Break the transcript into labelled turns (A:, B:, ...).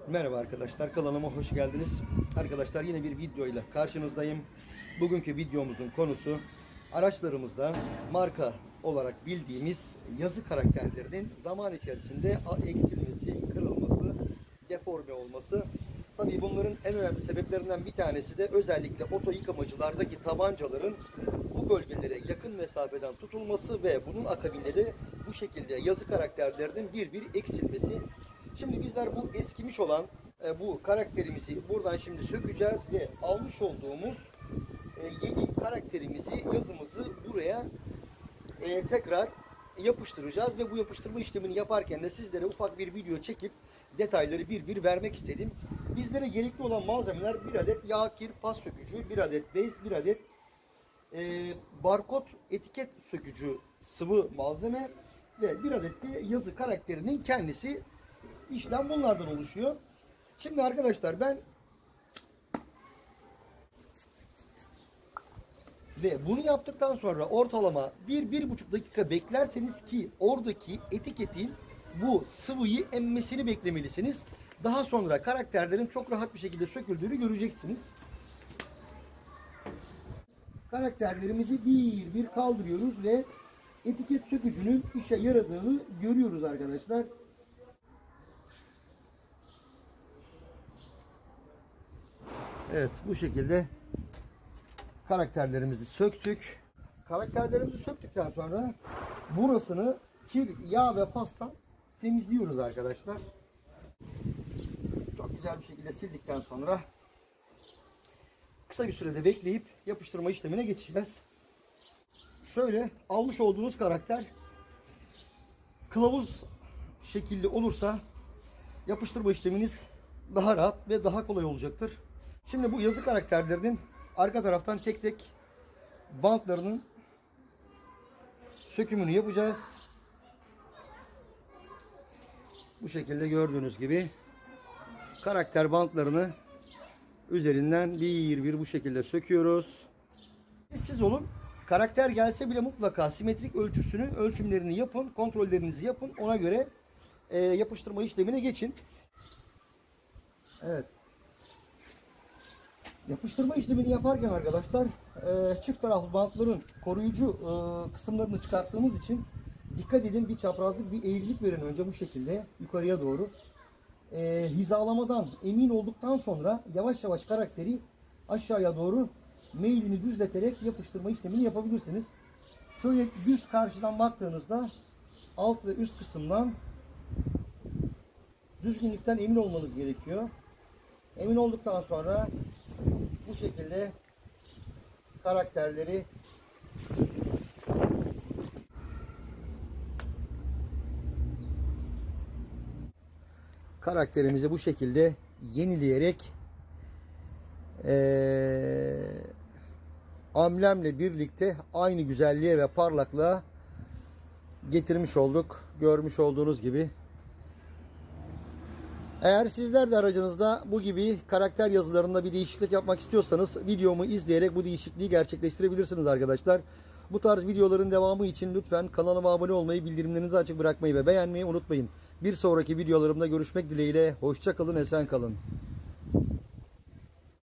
A: Merhaba arkadaşlar, kanalıma hoş geldiniz. Arkadaşlar yine bir video ile karşınızdayım. Bugünkü videomuzun konusu araçlarımızda marka olarak bildiğimiz yazı karakterlerinin zaman içerisinde eksilmesi, kırılması, deforme olması. Tabii bunların en önemli sebeplerinden bir tanesi de özellikle oto yıkamacılardaki tabancaların bu bölgelere yakın mesafeden tutulması ve bunun akabinde de bu şekilde yazı karakterlerinin bir eksilmesi. Şimdi bizler bu eskimiş olan bu karakterimizi buradan şimdi sökeceğiz ve almış olduğumuz yeni karakterimizi, yazımızı buraya tekrar yapıştıracağız ve bu yapıştırma işlemini yaparken de sizlere ufak bir video çekip detayları bir vermek istedim. Bizlere gerekli olan malzemeler: bir adet yağ kir pas sökücü, bir adet bez, bir adet barkod etiket sökücü sıvı malzeme ve bir adet de yazı karakterinin kendisi. İşlem bunlardan oluşuyor. Şimdi arkadaşlar ben ve bunu yaptıktan sonra ortalama 1-1,5 dakika beklerseniz ki oradaki etiketin bu sıvıyı emmesini beklemelisiniz. Daha sonra karakterlerin çok rahat bir şekilde söküldüğünü göreceksiniz. Karakterlerimizi bir kaldırıyoruz ve etiket sökücünün işe yaradığını görüyoruz arkadaşlar. Evet, bu şekilde karakterlerimizi söktük. Karakterlerimizi söktükten sonra burasını kir, yağ ve pastan temizliyoruz arkadaşlar. Çok güzel bir şekilde sildikten sonra kısa bir sürede bekleyip yapıştırma işlemine geçeceğiz. Şöyle almış olduğunuz karakter kılavuz şekilli olursa yapıştırma işleminiz daha rahat ve daha kolay olacaktır. Şimdi bu yazı karakterlerinin arka taraftan tek tek bantlarının sökümünü yapacağız. Bu şekilde gördüğünüz gibi karakter bantlarını üzerinden bir bu şekilde söküyoruz. Siz olun. Karakter gelse bile mutlaka simetrik ölçüsünü, ölçümlerini yapın, kontrollerinizi yapın. Ona göre yapıştırma işlemine geçin. Evet. Yapıştırma işlemini yaparken arkadaşlar çift taraflı bantların koruyucu kısımlarını çıkarttığımız için dikkat edin, bir çaprazlık, bir eğrilik verin önce bu şekilde yukarıya doğru. Hizalamadan emin olduktan sonra yavaş yavaş karakteri aşağıya doğru meylini düzleterek yapıştırma işlemini yapabilirsiniz. Şöyle düz karşıdan baktığınızda alt ve üst kısımdan düzgünlükten emin olmanız gerekiyor. Emin olduktan sonra bu şekilde karakterleri karakterimizi bu şekilde yenileyerek amblemle birlikte aynı güzelliğe ve parlaklığa getirmiş olduk. Görmüş olduğunuz gibi. Eğer sizler de aracınızda bu gibi karakter yazılarında bir değişiklik yapmak istiyorsanız videomu izleyerek bu değişikliği gerçekleştirebilirsiniz arkadaşlar. Bu tarz videoların devamı için lütfen kanalıma abone olmayı, bildirimlerinizi açık bırakmayı ve beğenmeyi unutmayın. Bir sonraki videolarımda görüşmek dileğiyle. Hoşça kalın, esen kalın.